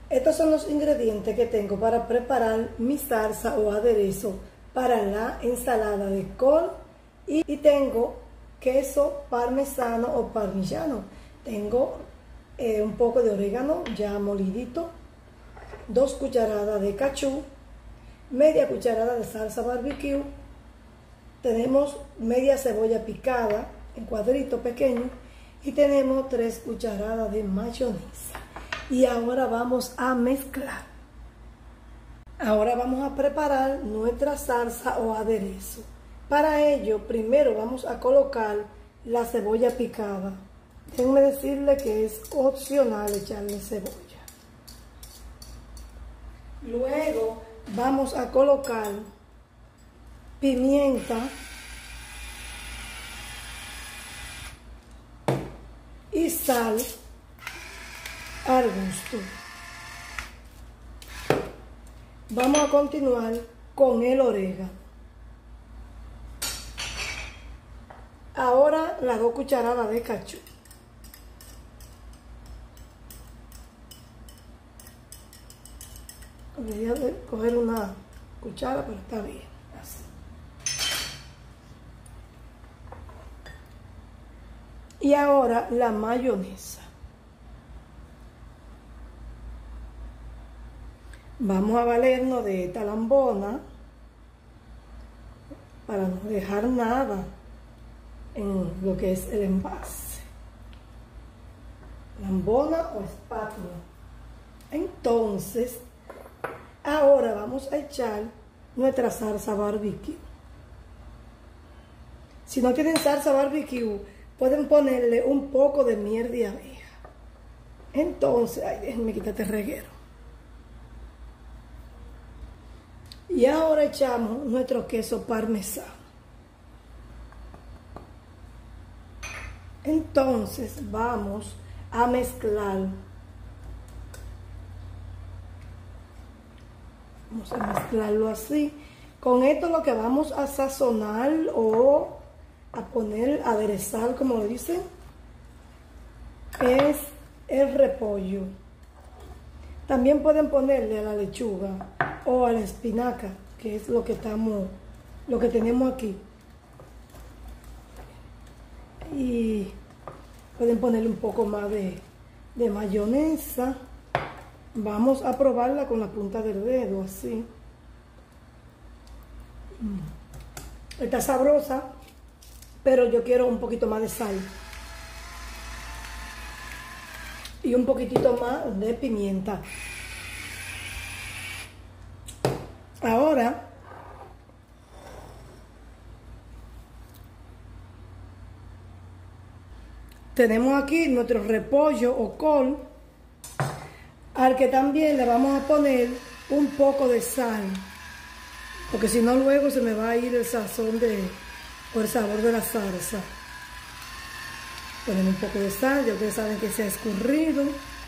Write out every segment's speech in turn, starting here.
Estos son los ingredientes que tengo para preparar mi salsa o aderezo para la ensalada de col y tengo queso parmesano o parmigiano. Tengo un poco de orégano ya molidito, 2 cucharadas de cachú, media cucharada de salsa barbecue, tenemos media cebolla picada en cuadritos pequeños y tenemos 3 cucharadas de mayonesa. Y ahora vamos a mezclar. Ahora vamos a preparar nuestra salsa o aderezo. Para ello, primero vamos a colocar la cebolla picada. Déjenme decirle que es opcional echarle cebolla. Luego vamos a colocar pimienta y sal al gusto. Vamos a continuar con el orégano. Ahora las 2 cucharadas de cachú. Debería de coger una cuchara, pero está bien, así. Y ahora la mayonesa. Vamos a valernos de esta lambona para no dejar nada en lo que es el envase. Lambona o espátula. Entonces, ahora vamos a echar nuestra salsa barbecue. Si no tienen salsa barbecue, pueden ponerle un poco de miel de abeja. Entonces, ay, déjenme quitar este reguero. Y ahora echamos nuestro queso parmesano. Entonces vamos a mezclar. Vamos a mezclarlo así. Con esto lo que vamos a sazonar o a poner, aderezar, como lo dicen, es el repollo. También pueden ponerle a la lechuga o a la espinaca, que es lo que tenemos aquí. Y pueden ponerle un poco más de mayonesa. Vamos a probarla con la punta del dedo, así. Está sabrosa, pero yo quiero un poquito más de sal. Y un poquitito más de pimienta. Ahora tenemos aquí nuestro repollo o col, al que también le vamos a poner un poco de sal, porque si no luego se me va a ir el sazón o el sabor de la salsa. Ponemos un poco de sal, ya ustedes saben que se ha escurrido.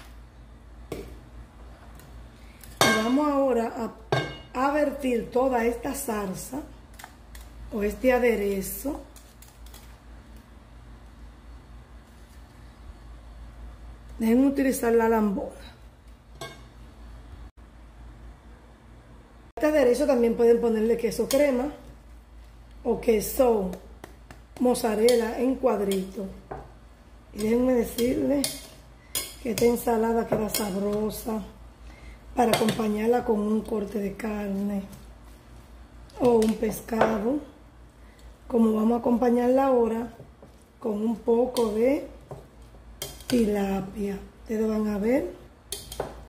Y vamos ahora a vertir toda esta salsa o este aderezo Déjenme utilizar la lambona. Este aderezo también pueden ponerle queso crema o queso mozzarella en cuadritos. Y déjenme decirles que esta ensalada queda sabrosa para acompañarla con un corte de carne o un pescado, como vamos a acompañarla ahora con un poco de tilapia. Ustedes van a ver